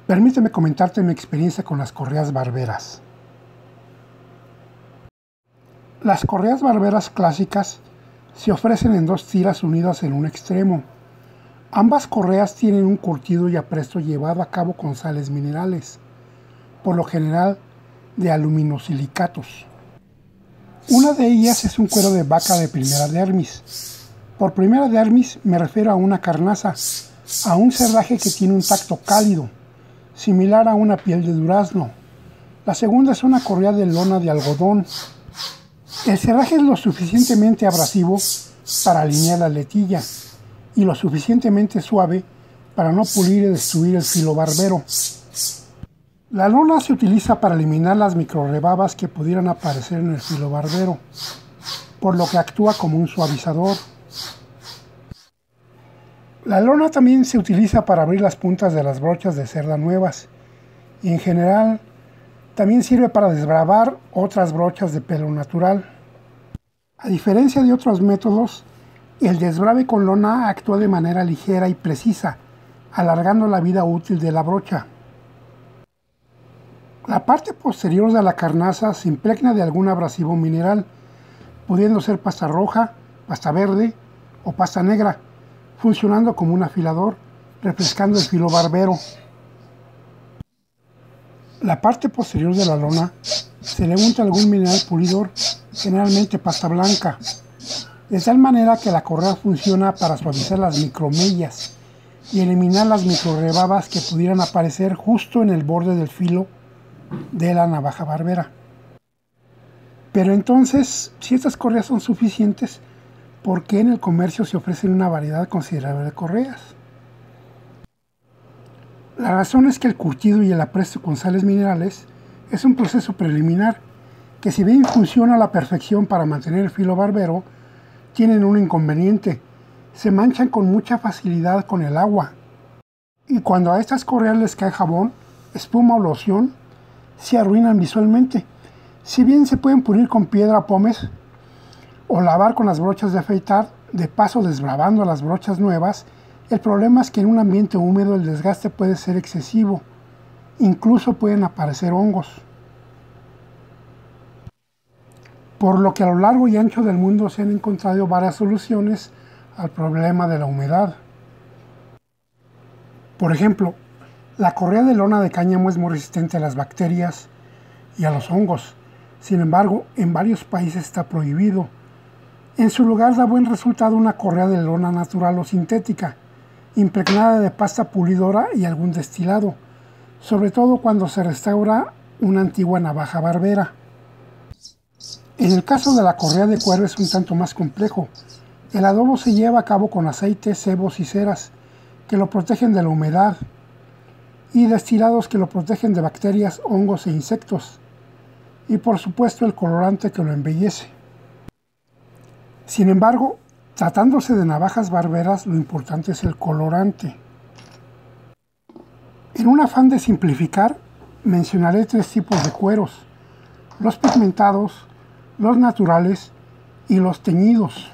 Permíteme comentarte mi experiencia con las correas barberas. Las correas barberas clásicas se ofrecen en dos tiras unidas en un extremo. Ambas correas tienen un curtido y apresto llevado a cabo con sales minerales, por lo general de aluminosilicatos. Una de ellas es un cuero de vaca de primera dermis. Por primera dermis me refiero a una carnaza, a un cerdaje que tiene un tacto cálido, similar a una piel de durazno. La segunda es una correa de lona de algodón. El cerdaje es lo suficientemente abrasivo para alinear la letilla y lo suficientemente suave para no pulir y destruir el filo barbero. La lona se utiliza para eliminar las microrrebabas que pudieran aparecer en el filo barbero, por lo que actúa como un suavizador. La lona también se utiliza para abrir las puntas de las brochas de cerda nuevas y en general también sirve para desbravar otras brochas de pelo natural. A diferencia de otros métodos, el desbrague con lona actúa de manera ligera y precisa, alargando la vida útil de la brocha. La parte posterior de la carnaza se impregna de algún abrasivo mineral, pudiendo ser pasta roja, pasta verde o pasta negra, funcionando como un afilador, refrescando el filo barbero. La parte posterior de la lona se le unta algún mineral pulidor, generalmente pasta blanca, de tal manera que la correa funciona para suavizar las micromellas y eliminar las microrrebabas que pudieran aparecer justo en el borde del filo de la navaja barbera. Pero entonces, si estas correas son suficientes, ¿por qué en el comercio se ofrecen una variedad considerable de correas? La razón es que el curtido y el apresto con sales minerales es un proceso preliminar que, si bien funciona a la perfección para mantener el filo barbero, tienen un inconveniente: se manchan con mucha facilidad con el agua. Y cuando a estas correas les cae jabón, espuma o loción, se arruinan visualmente. Si bien se pueden pulir con piedra pómez o lavar con las brochas de afeitar, de paso desbravando las brochas nuevas, el problema es que en un ambiente húmedo el desgaste puede ser excesivo. Incluso pueden aparecer hongos. Por lo que a lo largo y ancho del mundo se han encontrado varias soluciones al problema de la humedad. Por ejemplo, la correa de lona de cáñamo es muy resistente a las bacterias y a los hongos. Sin embargo, en varios países está prohibido. En su lugar da buen resultado una correa de lona natural o sintética, impregnada de pasta pulidora y algún destilado, sobre todo cuando se restaura una antigua navaja barbera. En el caso de la correa de cuero es un tanto más complejo. El adobo se lleva a cabo con aceite, sebos y ceras, que lo protegen de la humedad, y destilados que lo protegen de bacterias, hongos e insectos, y por supuesto el colorante que lo embellece. Sin embargo, tratándose de navajas barberas, lo importante es el colorante. En un afán de simplificar, mencionaré tres tipos de cueros: los pigmentados, los naturales y los teñidos.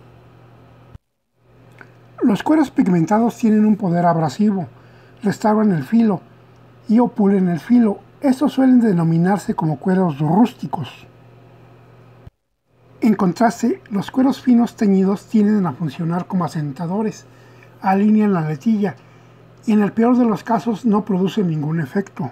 Los cueros pigmentados tienen un poder abrasivo, restauran el filo y o pulen el filo. Estos suelen denominarse como cueros rústicos. En contraste, los cueros finos teñidos tienden a funcionar como asentadores, alinean la letilla y en el peor de los casos no producen ningún efecto.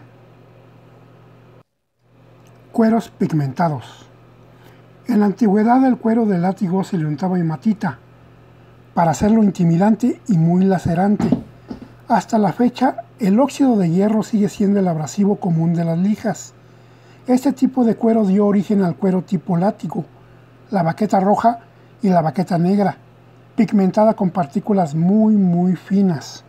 Cueros pigmentados. En la antigüedad el cuero de látigo se le untaba hematita para hacerlo intimidante y muy lacerante. Hasta la fecha, el óxido de hierro sigue siendo el abrasivo común de las lijas. Este tipo de cuero dio origen al cuero tipo látigo, la baqueta roja y la baqueta negra, pigmentada con partículas muy finas.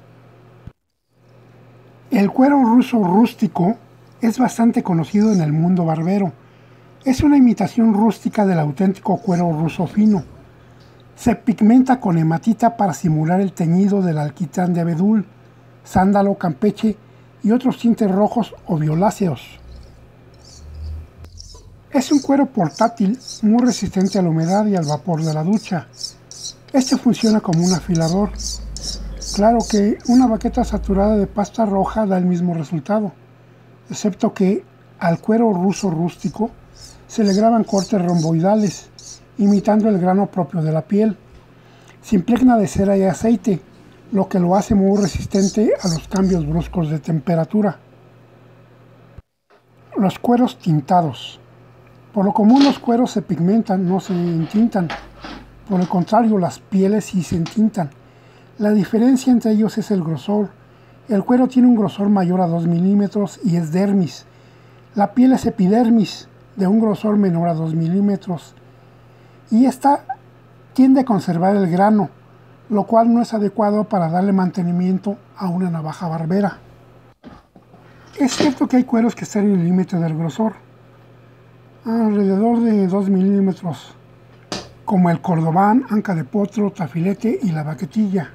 El cuero ruso rústico es bastante conocido en el mundo barbero. Es una imitación rústica del auténtico cuero ruso fino. Se pigmenta con hematita para simular el teñido del alquitrán de abedul, sándalo, campeche y otros tintes rojos o violáceos. Es un cuero portátil muy resistente a la humedad y al vapor de la ducha. Este funciona como un afilador. Claro que una baqueta saturada de pasta roja da el mismo resultado, excepto que al cuero ruso rústico se le graban cortes romboidales, imitando el grano propio de la piel. Se impregna de cera y aceite, lo que lo hace muy resistente a los cambios bruscos de temperatura. Los cueros tintados. Por lo común los cueros se pigmentan, no se entintan. Por el contrario, las pieles sí se entintan. La diferencia entre ellos es el grosor. El cuero tiene un grosor mayor a 2 milímetros y es dermis. La piel es epidermis, de un grosor menor a 2 milímetros. Y esta tiende a conservar el grano, lo cual no es adecuado para darle mantenimiento a una navaja barbera. Es cierto que hay cueros que están en el límite del grosor, alrededor de 2 milímetros, como el cordobán, anca de potro, tafilete y la baquetilla.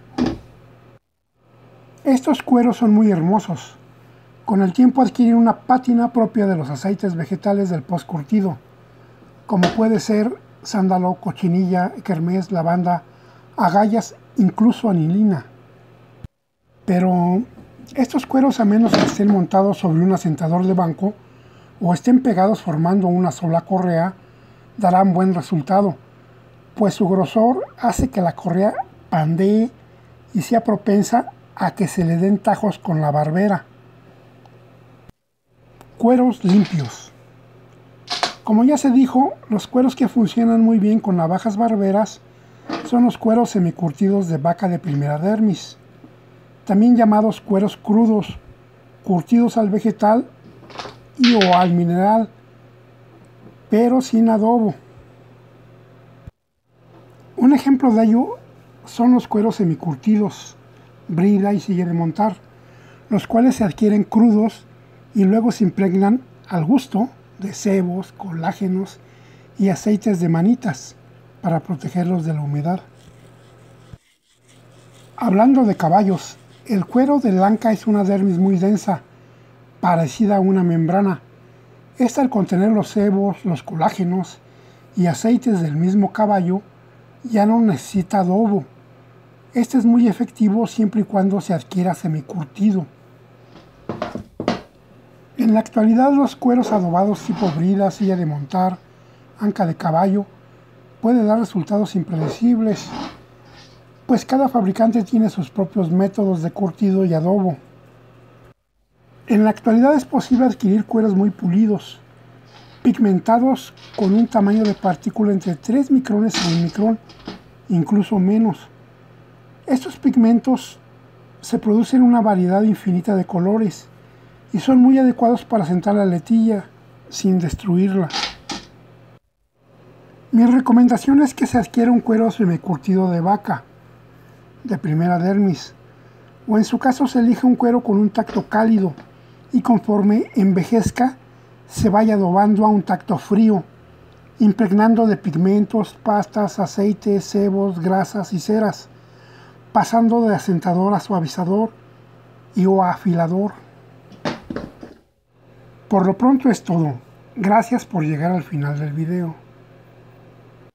Estos cueros son muy hermosos. Con el tiempo adquieren una pátina propia de los aceites vegetales del postcurtido, como puede ser sándalo, cochinilla, kermés, lavanda, agallas, incluso anilina. Pero estos cueros, a menos que estén montados sobre un asentador de banco o estén pegados formando una sola correa, darán buen resultado, pues su grosor hace que la correa pandee y sea propensa a que se le den tajos con la barbera. Cueros limpios. Como ya se dijo, los cueros que funcionan muy bien con navajas barberas son los cueros semicurtidos de vaca de primera dermis, también llamados cueros crudos, curtidos al vegetal y o al mineral, pero sin adobo. Un ejemplo de ello son los cueros semicurtidos, brida y silla de montar, los cuales se adquieren crudos y luego se impregnan al gusto de sebos, colágenos y aceites de manitas para protegerlos de la humedad. Hablando de caballos, el cuero del anca es una dermis muy densa, parecida a una membrana. Esta, al contener los sebos, los colágenos y aceites del mismo caballo, ya no necesita adobo. Este es muy efectivo siempre y cuando se adquiera semicurtido. En la actualidad, los cueros adobados tipo brida, silla de montar, anca de caballo, pueden dar resultados impredecibles, pues cada fabricante tiene sus propios métodos de curtido y adobo. En la actualidad es posible adquirir cueros muy pulidos, pigmentados con un tamaño de partícula entre 3 micrones a 1 micrón, incluso menos. Estos pigmentos se producen en una variedad infinita de colores y son muy adecuados para sentar la letilla sin destruirla. Mi recomendación es que se adquiera un cuero semicurtido de vaca, de primera dermis, o en su caso se elige un cuero con un tacto cálido y conforme envejezca se vaya adobando a un tacto frío, impregnando de pigmentos, pastas, aceites, sebos, grasas y ceras, pasando de asentador a suavizador y o a afilador. Por lo pronto es todo. Gracias por llegar al final del video.